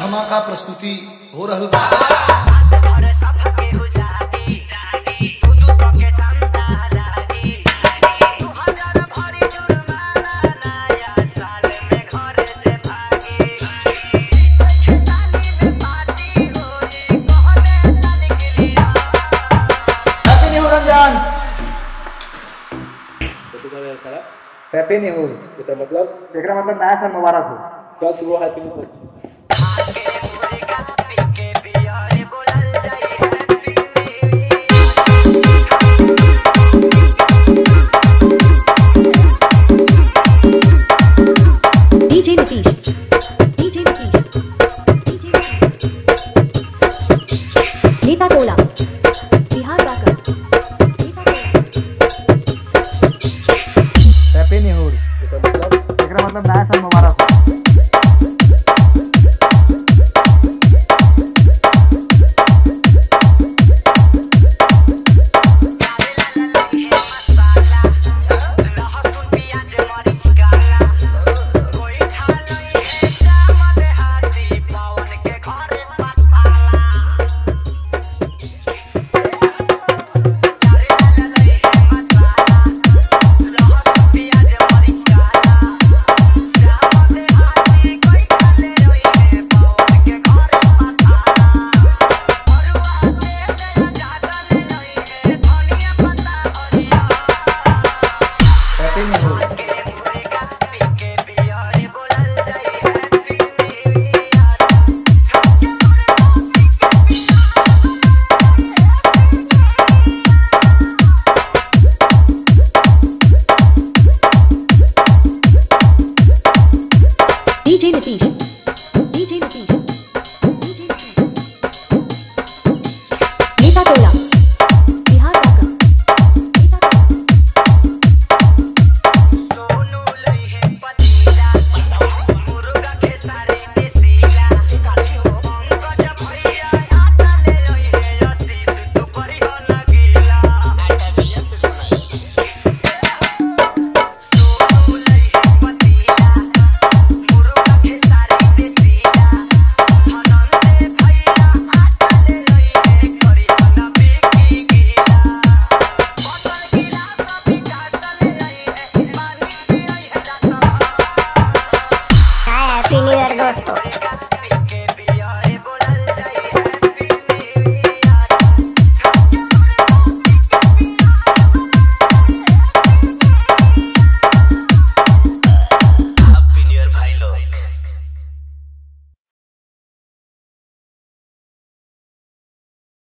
धमाका प्रस्तुति हो रहल बा। हैप्पी न्यू ईयर इसका मतलब नया साल मुबारक हो। क्या शुरू happy new year. DJ Nitish, DJ Nitish, DJ Nitish, नेता टोला, बिहार वाकर, नेता टोला। हैप्पी न्यू ईयर इसका मतलब नया साल मुबारक हो। DJ Nitish, DJ Nitish, DJ Nitish, नेता टोला, बिहार वाकर, नेता टोला। हैप्पी न्यू ईयर दोस्तों।